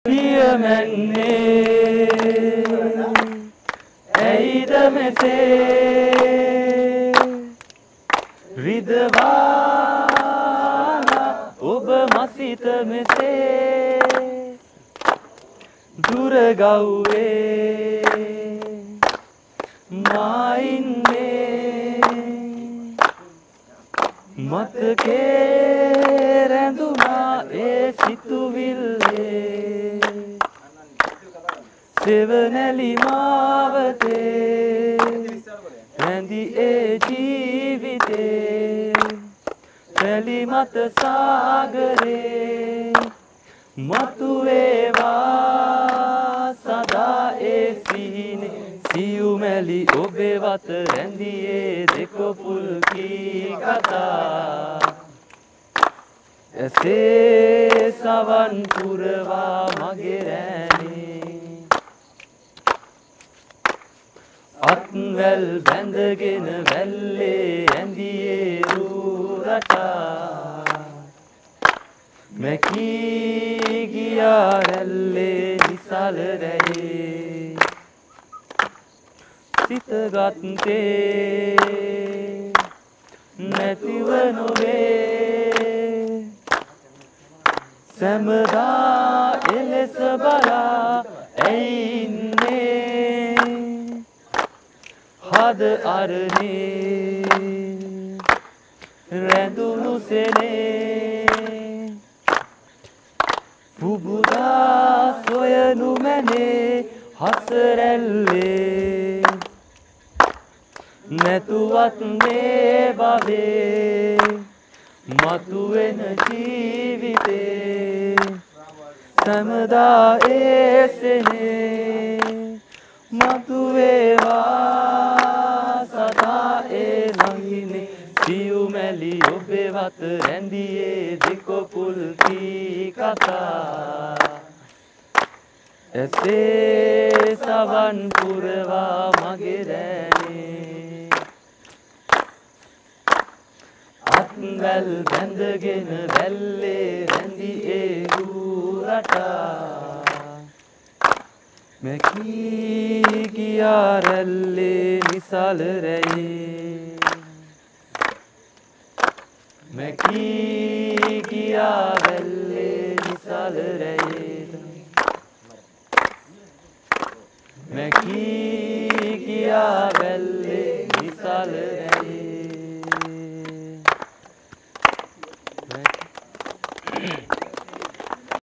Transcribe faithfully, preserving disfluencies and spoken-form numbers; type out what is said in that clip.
පියමැන්නේ ඇයිද මෙසේ රිදවාලා ඔබ මසිත මෙසේ දුර ගව්වේ මා ඉන්නේ මතකේ රැඳුනා ඒ සිතුවිල්ලේ සෙවණැලි මාවතේ රැඳි ඒ ජීවිතේ රැලි මත සාගරේ මතුවේවා සදා ඒ සිහිනේ සියුමැලි ඔබේ වත රැඳියේ දෙකොපුල් කී කතා එසේ සවන් පුරවා මගේ රැණේ අත්වැල් බැඳගෙන වැල්ලේ ඇඳියේ රූ රටා මැකී ගියා රැල්ලේ නිසල රැයේ සිතගත්තේ නැතිව නොවේ සැමදා එලෙස බලා ඇයි ඉන්නේ හද අරනේ රැඳුණු සෙනේ පුබුදා සොයනු මැනේ හසරැල්ලේ නැතුවත් මේ බවේ මතුවෙන ජීවිතේ සැමදා ඒ සෙනේ මතුවේවා සදා ඒ ළඟිනේ සියුමැලි ඔබේ වත රැඳියේ දෙකොපුල් කී කතා එසේ සවන් පුරවා මගේ රැණේ අත්වැල් බැඳගෙන වැල්ලේ රැඳි ඒ රූ රටා මැකී ගියා රැල්ලේ නිසල රැයේ මැකී ගියා රැල්ලේ නිසල රැයේ මැකී ගියා රැල්ලේ නිසල රැයේ